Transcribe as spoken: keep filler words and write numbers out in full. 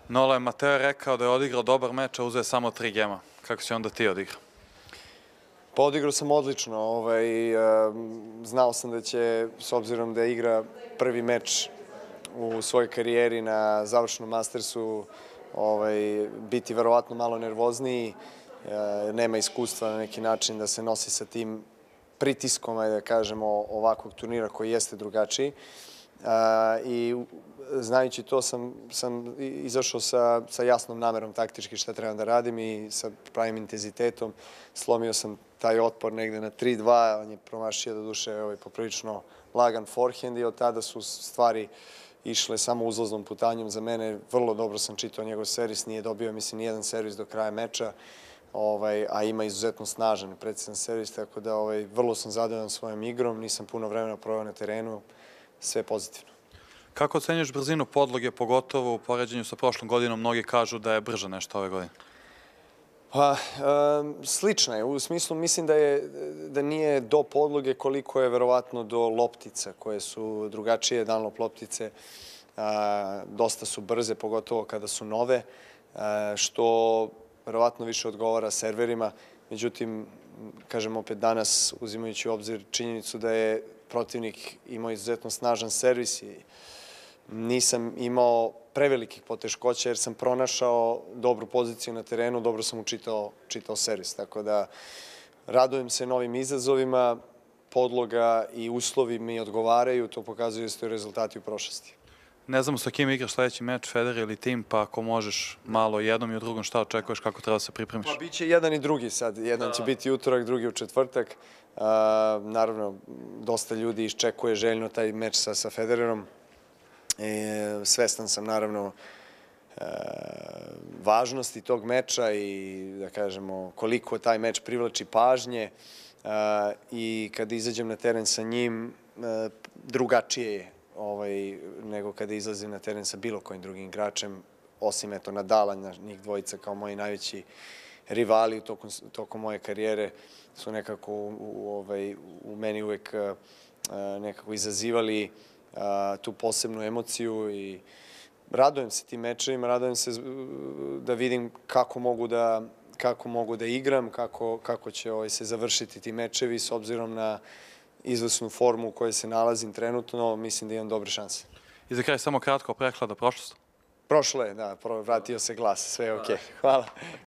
Nole, Mateo je rekao da je odigrao dobar meč, a uzeo je samo tri gema. Kako si onda ti odigrao? Pa odigrao sam odlično. Ovaj, e, znao sam da će, s obzirom da igra prvi meč u svojoj karijeri na završnom Mastersu, ovaj, biti verovatno malo nervozniji. E, nema iskustva na neki način da se nosi sa tim pritiskom, ajde da kažemo, ovakvog turnira koji jeste drugačiji. Uh, i znajući to sam, sam izašao sa, sa jasnom namerom taktički šta trebam da radim i sa pravim intenzitetom. Slomio sam taj otpor negde na tri dva, on je promašio do duše ovaj, poprilično lagan forehand i od tada su stvari išle samo uzlaznom putanjom za mene. Vrlo dobro sam čitao njegov servis, nije dobio, mislim, nijedan servis do kraja meča. Ovaj, a ima izuzetno snažan, precizan servis, tako da ovaj, vrlo sam zadovoljan svojom igrom, nisam puno vremena proveo na terenu, sve pozitivno. Kako ocenjuješ brzinu podloge, pogotovo u poređenju sa prošlom godinom? Mnogi kažu da je brža nešto ove godine. Pa, um, slična je. U smislu, mislim da, je, da nije do podloge koliko je verovatno do loptica, koje su drugačije, Dunlop loptice. A, dosta su brze, pogotovo kada su nove, a, što verovatno više odgovara serverima. Međutim, kažem opet danas, uzimajući u obzir činjenicu da je protivnik imao izuzetno snažan servis i nisam imao prevelikih poteškoća jer sam pronašao dobru poziciju na terenu, dobro sam učitao čitao servis. Tako da radujem se novim izazovima, podloga i uslovi mi odgovaraju, to pokazuju da su rezultati u prošlosti. Ne znamo sa kim igraš sledeći meč, Federer ili tim, pa ako možeš malo jednom i u drugom, šta očekuješ, kako treba da se pripremiš? Pa biće jedan i drugi sad. Jedan će biti utorak, drugi u četvrtak. Uh, naravno, dosta ljudi iščekuje željno taj meč sa, sa Federerom. E, svestan sam, naravno, e, važnosti tog meča i, da kažemo, koliko taj meč privlači pažnje. E, I kada izađem na teren sa njim, e, drugačije je ovaj, nego kada izlazim na teren sa bilo kojim drugim igračem, osim eto Nadala, njih dvojica kao moji najveći rivali tokom, tokom moje karijere su nekako u, u, ovaj, u meni uvek uh, nekako izazivali uh, tu posebnu emociju i radujem se tim mečevima, radujem se da vidim kako mogu da, kako mogu da igram, kako, kako će ovaj, se završiti ti mečevi s obzirom na izvrsnu formu u kojoj se nalazim trenutno, mislim da imam dobre šanse. I za kraj samo kratko prehlada prošlost. Prošlo je, da, vratio se glas, sve je okej. Hvala.